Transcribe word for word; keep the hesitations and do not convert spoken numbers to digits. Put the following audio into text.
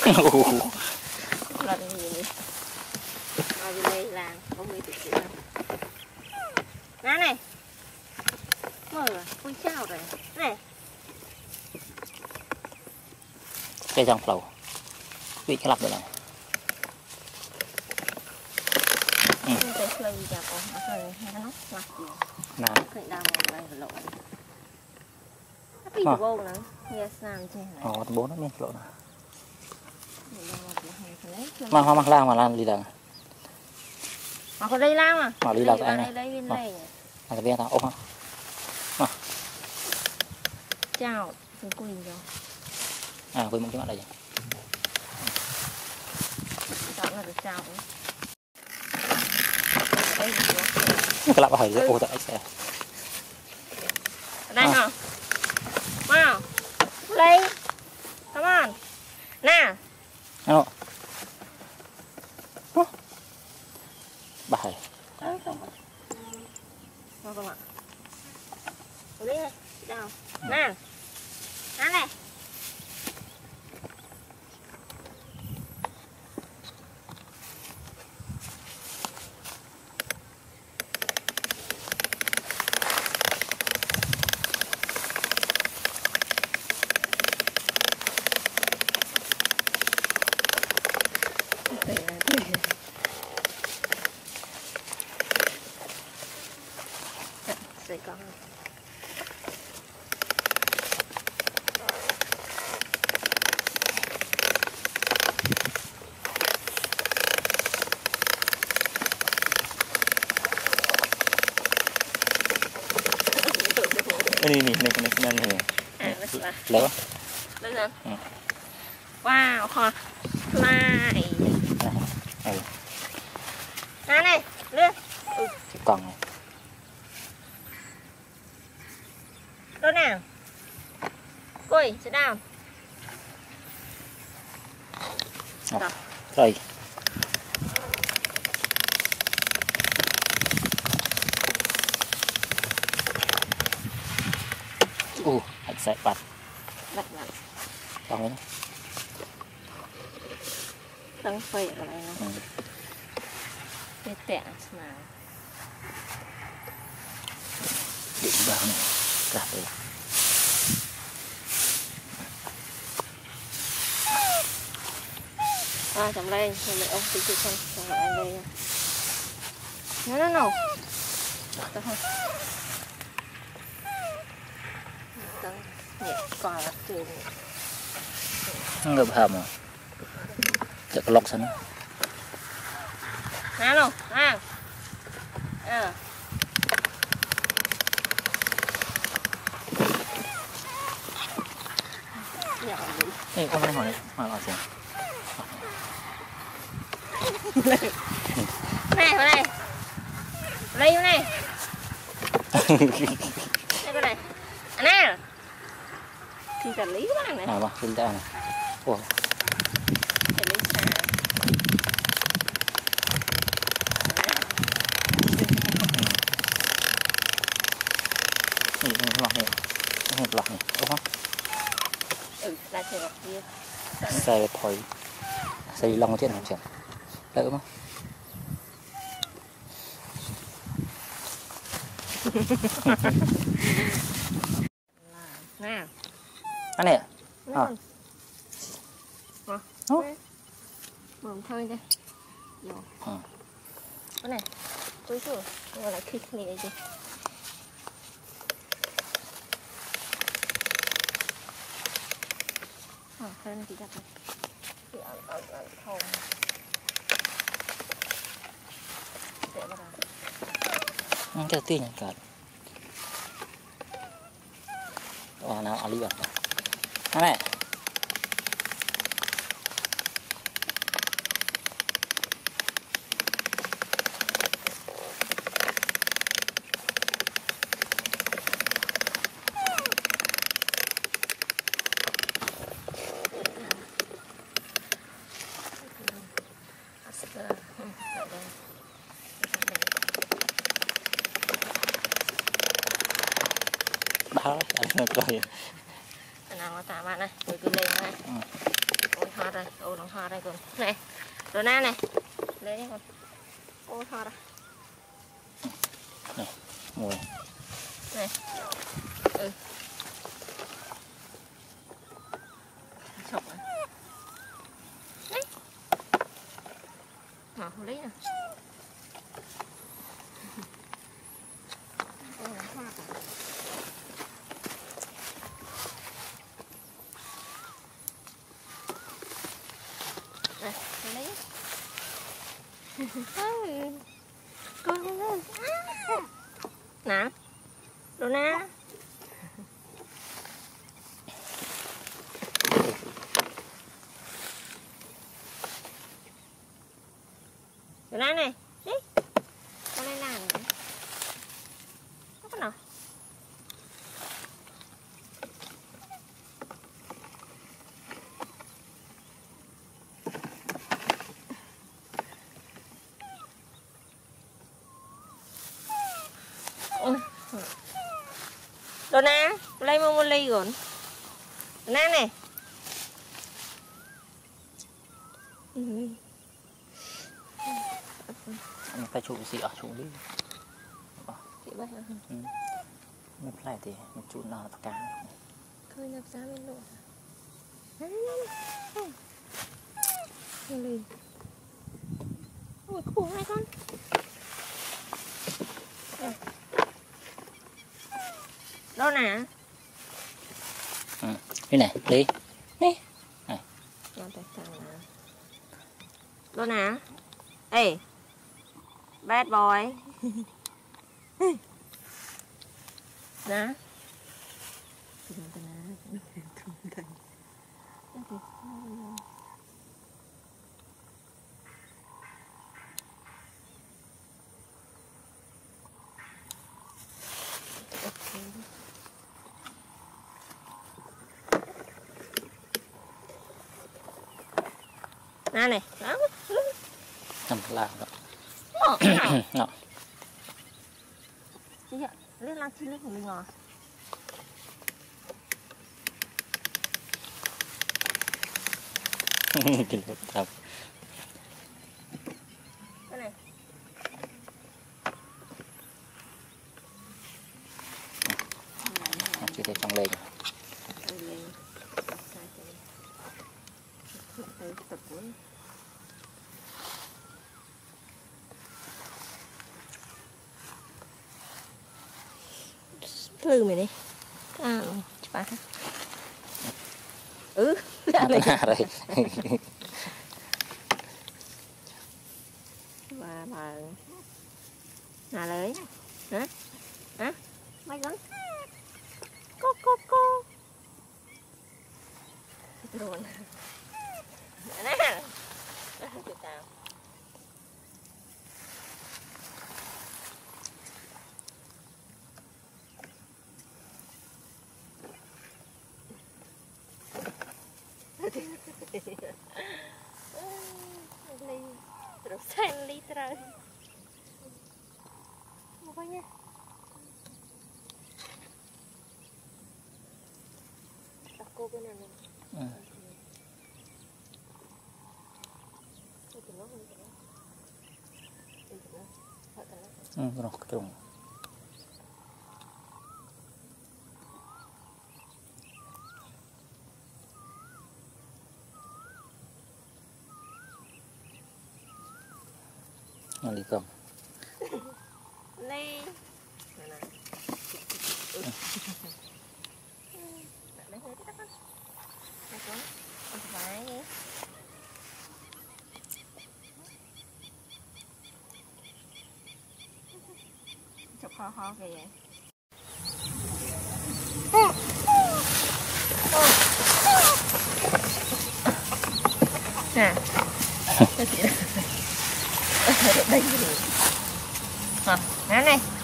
Lần gì đi. Ở bên đây là không biết gì đâu. Ná này. Mở rồi, ui sao rồi. Này. Cái dòng phẩu. Bị cái lặp được này. Ừ. Cái phơi chả có, nó phơi hai cái nóc mặt gì. Nào. Cái đau một đây lộ. Nó bị vô nữa. Nghe sao chứ này. Ồ, bố nó miên lộ nào. Mà hoa mắc lang mà lan đi đằng. Mà có đây lang à? Mà đi lạc anh này. Đây bên đây. À cái tao ốp ha. Chào, tôi quên rồi. À quên một cái mặt đây. Chào là được chào. Cái lạp hỏi rồi, ô tại sẽ. Đây hả? Wow. Play. Come on. Nè. Hello. Bài. Đó không ạ. Đó không ạ. Đi đây. Chào. Nè. Nè này. Rồi con. Ini nih, nih, nih, nih, nih. À, là Lớn. Lớn hơn. Ừ. Wow, hoa fly. Ừ. Nè này, lên. Ừ. Cái con này. Đâu nào. Coi, sit down. Rồi. Rồi. Ồ, hạnh sẽ bật. Bật bật. Con ấy. Đang phơi ở đây nó. Cái tẹn nào. Định vào này. Cả đây. À, chấm lên, rồi lại ông tí chút không, chấm lại đây. Nó nó nổ. Được không? Tăng nhẹ còn là từ Ngập hầm à. Chắc có lọc sẵn. nè nổ, nè. Ờ. Nhỏ đi. Ê, con này hỏi hỏi hỏi xem. Này, vào đây. Đây vào này. Đây vào đây. À nè. Thì cả lý các bạn này. À vâng, xin chào này. Ủa. Phải lấy xà. Nhìn cái lọc này. Cái lọc này, đúng không? Ừ, là chơi lọc kia. Xe thôi. Xe lông trên không chừng. Đỡ không? Nè. Anh này à? À. Ủa? Mồm thôi kìa. Vô. Ừ. Cái này. Tôi chưa. Gọi là kick này gì. À, hơn thì chắc này. Thì ăn, ăn, ăn không. Để vào đó. Cái tiên nhận cợt. Ủa nào ở lý bật. Anh này. Đó, anh nói coi. Nào nó tạm bạn này, rồi cứ lên này. Ừ. Ôi thọt rồi, ô nó thọt đây con. Này, đồ na này. Lấy con. Ô thọt rồi. Này, mùi. Này. Ừ. Sọc rồi. Đấy. Mà không lấy nè. Ô nó thọt rồi. Này, lấy. Con lên. Nè. Đồ na. Đồ na này. Đi. Con này làm gì? Có con nào? Đồ na, lấy một ly rồi. Đồ na này. Ừ. Anh phải trụ gì ở trụ đi. Chị bay hả? Ừ. Mình phải thì một chút nào tất cả. Khơi nhập ra bên lộ. Ly. Ôi khổ hai con. Đâu nè? Ừ. Đây này, Lý. Này. Này. Đâu nè? Ê. Bad boy. Nè. Nè này, đó. Nằm là đó. Nó. Chị ạ, lên lang chi lên của mình ngò. Kinh thật thật. Cái này. Chỉ thấy trong lên. Lư mày đi. À, chụp ba thôi. Ừ, ra đây. Rồi. Và bà nà lấy. Hả? Hả? Mày gắn. Cô cô cô. Rồi. Nè. Tụi tao. Ly terus saya ly terus pokoknya aku benar nih ừ rồi trùng nó đi cầm ly lấy hết các con này con con phải chụp ho ho kìa vậy nè đây hả? Này này.